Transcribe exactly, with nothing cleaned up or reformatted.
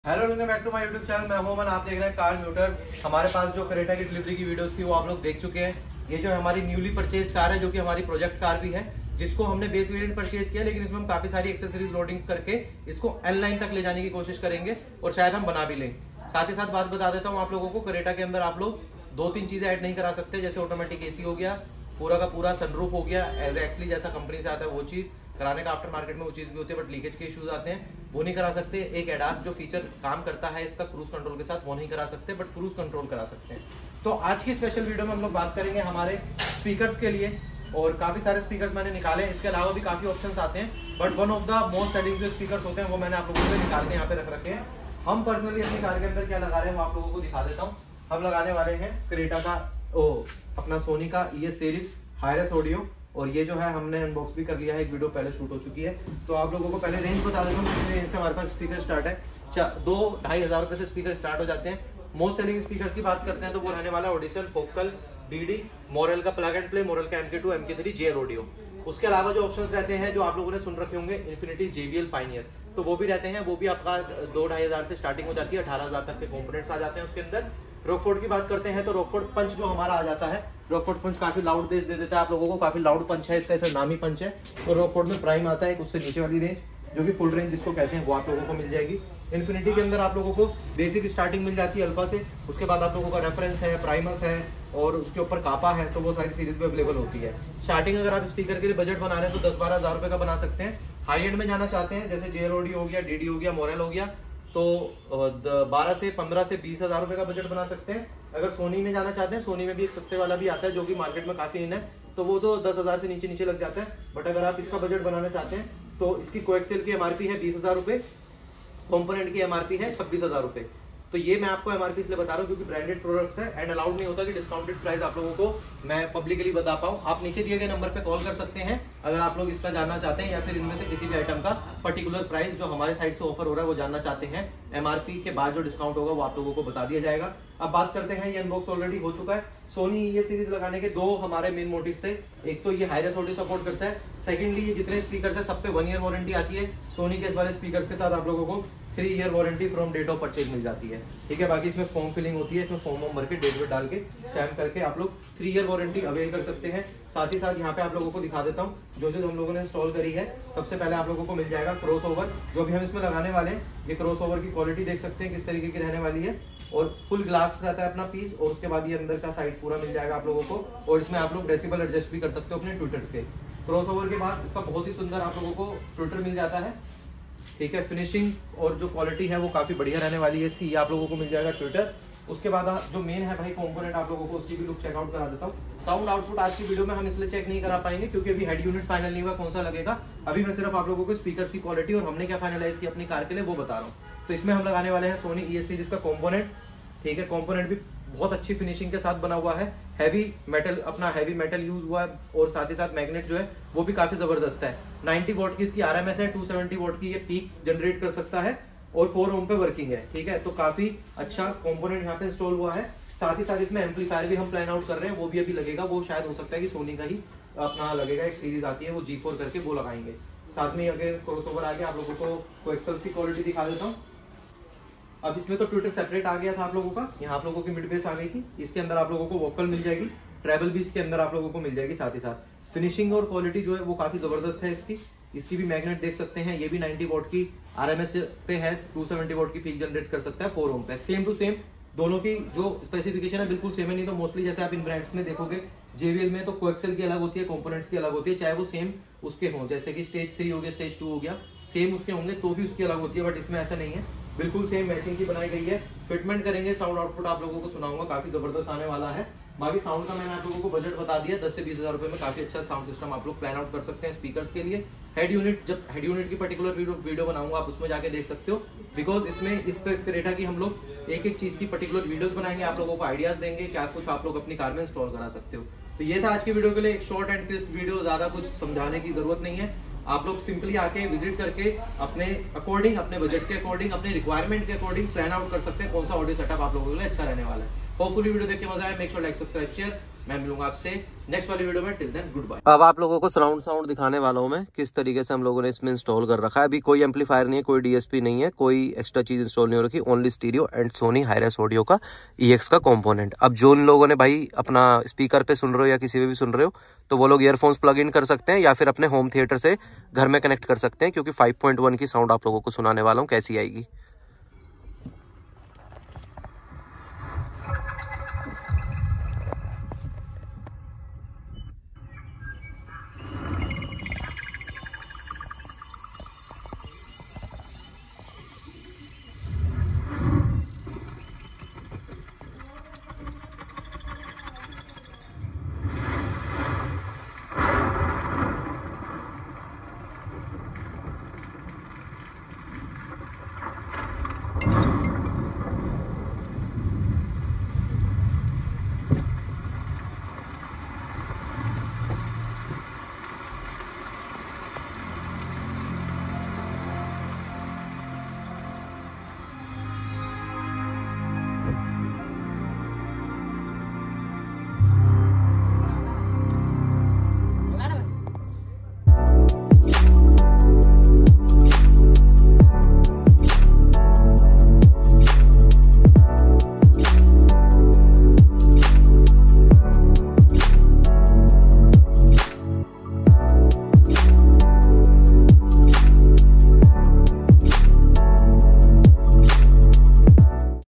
Hello welcome back to my YouTube channel. मैं हूं अमन, आप देख रहे हैं कार म्यूटर्स। हमारे पास जो क्रेटा की डिलीवरी की वीडियोस थी वो आप लोग देख चुके हैं। ये जो हमारी न्यूली परचेज कार है, जो कि हमारी प्रोजेक्ट कार भी है, जिसको हमने बेस वेरिएंट परचेज किया, लेकिन इसमें हम काफी सारी एक्सेसरीज लोडिंग करके इसको एल लाइन तक ले जाने की कोशिश करेंगे और शायद हम बना भी लें। साथ ही साथ बात बता देता हूँ आप लोगों को, क्रेटा के अंदर आप लोग दो तीन चीजें ऐड नहीं करा सकते, जैसे ऑटोमेटिक एसी हो गया, पूरा का पूरा सनरूफ हो गया, एग्जैक्टली जैसा कंपनी से आता है वो चीज कराने का। आफ्टर मार्केट में वो चीज भी होती है, बट लीकेज के इश्यूज आते हैं, वो नहीं करा सकते। एक एडास जो फीचर काम करता है इसका क्रूज कंट्रोल के साथ, वो नहीं करा सकते, बट क्रूज कंट्रोल करा सकते हैं। तो आज की स्पेशल वीडियो में हम लोग बात करेंगे हमारे स्पीकर्स के लिए, और काफी सारे स्पीकर्स मैंने निकाले हैं। इसके अलावा भी काफी ऑप्शंस आते हैं, but one of the most selling जो स्पीकर्स होते हैं वो मैंने आप लोगों को निकाल के यहाँ पे रख रखे हैं। हम पर्सनली अपनी कार के अंदर क्या लगा रहे हैं वो आप लोगों को दिखा देता हूँ। हम लगाने वाले हैं क्रेटा का ओ अपना सोनी का E S series hi res audio, और ये जो है हमने अनबॉक्स भी कर लिया है, एक वीडियो पहले शूट हो चुकी है। तो आप लोगों को पहले रेंज बता देता हूँ, कितने रेंज से हमारे पास स्पीकर स्टार्ट है। दो ढाई हजार रुपए से स्पीकर स्टार्ट हो जाते हैं। मोस्ट सेलिंग स्पीकर्स की बात करते हैं तो वो रहने वाला ऑडिशन, फोकल, डीडी, मोरल का प्लग एंड प्ले, मोरल का M K two, M K three, JL audio. उसके अलावा जो ऑप्शंस रहते हैं जो आप लोगों ने सुन रखे होंगे, इन्फिनिटी, जेबीएल, पाइनियर, तो वो भी रहते हैं। वो भी आपका दो ढाई हजार से स्टार्टिंग हो जाती है, अठारह हजार तक के कंपोनेंट्स आ जाते हैं उसके अंदर। रॉकफोर्ड की बात करते हैं तो रॉकफोर्ड पंच जो हमारा आ जाता है, रॉकफोर्ड पंच काफी लाउड बेस दे देता है आप लोगों को, काफी लाउड पंच है इसका, ऐसा नामी पंच है। तो रॉकफोर्ड में प्राइम आता है, उससे नीचे वाली रेंज जो कि फुल रेंज जिसको कहते हैं वो आप लोगों को मिल जाएगी। इन्फिनिटी के अंदर आप लोगों को बेसिक स्टार्टिंग मिल जाती है अल्फा से, उसके बाद आप लोगों का रेफरेंस है, प्राइमस है, और उसके ऊपर कापा है, तो वो सारी सीरीज में अवेलेबल होती है। स्टार्टिंग अगर आप स्पीकर के लिए बजट बना रहे हैं तो दस बारह हजार रुपए का बना सकते हैं। हाई एंड में जाना चाहते हैं, जैसे जेल ऑडियो हो गया, डीडी हो गया, मोरल हो गया, तो बारह से पंद्रह से बीस हजार रुपए का बजट बना सकते हैं। अगर सोनी में जाना चाहते हैं, सोनी में भी एक सस्ते वाला भी आता है जो कि मार्केट में काफी इन है, तो वो तो दस हजार से नीचे नीचे लग जाता है। बट अगर आप इसका बजट बनाना चाहते हैं तो इसकी कोएक्सेल की एमआरपी है बीस हजार रुपए, कंपोनेंट की एमआरपी है छब्बीस हजार रुपए। तो ये मैं आपको एमआरपी इसलिए बता रहा हूँ क्योंकि ब्रांडेड प्रोडक्ट्स है एंड अलाउड नहीं होता कि डिस्काउंटेड प्राइस आप लोगों को मैं पब्लिकली बता पाऊँ। आप नीचे दिए गए नंबर पे कॉल कर सकते हैं अगर आप लोग इसका जानना चाहते हैं, या फिर इनमें से किसी भी आइटम का पर्टिकुलर प्राइस जो हमारे साइड से ऑफर हो रहा है वो जानना चाहते हैं। एमआरपी के बाद जो डिस्काउंट होगा वो आप लोगों को बता दिया जाएगा। अब बात करते हैं, ये अनबॉक्स ऑलरेडी हो चुका है। सोनी ये सीरीज लगाने के दो हमारे मेन मोटिव थे। एक तो ये हायरस ऑडियो सपोर्ट करता है, सेकेंडली ये जितने स्पीकर है सब पे वन ईयर वारंटी आती है। सोनी के इस वाले स्पीकर के साथ आप लोगों को three year warranty from date of purchase मिल जाती है, ठीक है। बाकी इसमें फॉर्म फिलिंग होती है, इसमें फॉर्म वॉर्म भर के डेट वेट डाल के स्टैम्प करके आप लोग थ्री ईयर वारंटी अवेल कर सकते हैं। साथ ही साथ यहाँ पे आप लोगों को दिखा देता हूँ जो जो हम लोगों ने इंस्टॉल करी है। सबसे पहले आप लोगों को मिल जाएगा क्रॉस ओवर, जो भी हम इसमें लगाने वाले हैं। ये क्रॉस ओवर की क्वालिटी देख सकते हैं किस तरीके की रहने वाली है, और फुल ग्लास रहता है अपना पीस, और उसके बाद ये अंदर का साइड पूरा मिल जाएगा आप लोगों को, और इसमें आप लोग डेसिबल एडजस्ट भी कर सकते हो अपने ट्विटर्स के। क्रॉस ओवर के बाद इसका बहुत ही सुंदर आप लोगों को ट्विटर मिल जाता है, ठीक है। फिनिशिंग और जो क्वालिटी है वो काफी बढ़िया रहने वाली है इसकी, ये आप लोगों को मिल जाएगा ट्विटर। उसके बाद जो मेन है भाई कंपोनेंट, आप लोगों को उसकी भी लुक चेकआउट करा देता हूँ। साउंड आउटपुट आज की वीडियो में हम इसलिए चेक नहीं करा पाएंगे क्योंकि अभी हेड यूनिट फाइनल नहीं हुआ कौन सा लगेगा। अभी मैं सिर्फ आप लोगों को स्पीकर्स की क्वालिटी और हमने क्या फाइनलाइज किया अपनी कार के लिए वो बता रहा हूँ। तो इसमें हम लगाने वाले हैं सोनी ई एस सीरीज का कंपोनेंट, ठीक है। कंपोनेंट भी बहुत अच्छी फिनिशिंग के साथ बना हुआ है, हैवी मेटल, अपना हैवी मेटल यूज हुआ है, और साथ ही साथ मैग्नेट जो है वो भी काफी जबरदस्त है। नब्बे वोल्ट की इसकी आरएमएस है, दो सौ सत्तर वोल्ट की ये पीक जनरेट कर सकता है, और फोर ओम पे वर्किंग है, ठीक है। तो काफी अच्छा कंपोनेंट यहाँ पे इंस्टॉल हुआ है। साथ ही साथ इसमें एम्पलीफायर भी हम प्लान आउट कर रहे हैं, वो भी अभी लगेगा। वो शायद हो सकता है कि सोनी का ही अपना लगेगा, एक सीरीज आती है वो जी फोर करके, वो लगाएंगे। साथ में अगर क्रॉस ओवर आ गया, आप लोगों को कोएक्सेल की क्वालिटी दिखा देता हूँ। अब इसमें तो ट्विटर सेपरेट आ गया था आप लोगों का, यहाँ आप लोगों की मिड बेस आ गई थी। इसके अंदर आप लोगों को वोकल मिल जाएगी, ट्रेबल भी इसके अंदर आप लोगों को मिल जाएगी। साथ ही साथ फिनिशिंग और क्वालिटी जो है वो काफी जबरदस्त है इसकी। इसकी भी मैग्नेट देख सकते हैं, ये भी नब्बे वोल्ट की आरएमएस पे है, दो सौ सत्तर वोल्ट की पीक जनरेट कर सकता है, फोर ओम पे। सेम टू सेम दोनों की जो स्पेसिफिकेशन है बिल्कुल सेम है। नहीं तो मोस्टली जैसे आप इन ब्रांड्स में देखोगे जेबीएल में तो कोएक्सेल की अलग होती है, कंपोनेंट्स की अलग होती है, चाहे वो सेम उसके हों, जैसे कि स्टेज थ्री हो गया, स्टेज टू हो गया, सेम उसके होंगे तो भी उसकी अलग होती है। बट इसमें ऐसा नहीं है, बिल्कुल सेम मैचिंग की बनाई गई है। फिटमेंट करेंगे, साउंड आउटपुट आप लोगों को सुनाऊंगा, काफी जबरदस्त आने वाला है। बाकी साउंड का मैंने आप लोगों को बजट बता दिया, दस से बीस हजार रुपए में काफी अच्छा साउंड सिस्टम आप लोग प्लान आउट कर सकते हैं स्पीकर्स के लिए। हेड यूनिट, जब हेड यूनिट की पर्टिकुलर वीडियो वीडियो बनाऊंगा आप उसमें जाके देख सकते हो, बिकॉज इसमें इस क्रेटा की हम लोग एक एक चीज की पर्टिकुलर वीडियोस बनाएंगे, आप लोगों को आइडियाज देंगे क्या कुछ आप लोग अपनी कार में इंस्टॉल करा सकते हो। तो ये था आज की वीडियो के लिए, एक शॉर्ट एंड क्रिस्प वीडियो, ज्यादा कुछ समझाने की जरूरत नहीं है। आप लोग सिंपली आके विजिट करके अपने अकॉर्डिंग, अपने बजट के अकॉर्डिंग, अपने रिक्वायरमेंट के अकॉर्डिंग प्लान आउट कर सकते हैं कौन सा ऑडियो सेटअप आप लोगों के लिए अच्छा रहने वाला है। होपफुली वीडियो देख के मजा आया। Make sure like, subscribe, share. मैं मिलूंगा आपसे नेक्स्ट वाली वीडियो में। Till then good bye. अब आप लोगों को सराउंड साउंड दिखाने वाला हूं मैं, किस तरीके से हम लोगों ने इसमें इंस्टॉल कर रखा है। अभी कोई एम्पलीफायर नहीं है, कोई डीएसपी नहीं है, कोई एक्स्ट्रा चीज इंस्टॉल नहीं हो रखी, only stereo and Sony hi res audio का ईएक्स का कंपोनेंट। अब जो उन लोगों ने भाई अपना स्पीकर पे सुन रहे हो या किसी पे भी सुन रहे हो, तो वो लोग ईयरफोन्स प्लग इन कर सकते हैं या फिर अपने होम थिएटर से घर में कनेक्ट कर सकते हैं, क्योंकि फाइव पॉइंट वन की साउंड आप लोगों को सुनाने वाला हूँ कैसी आएगी।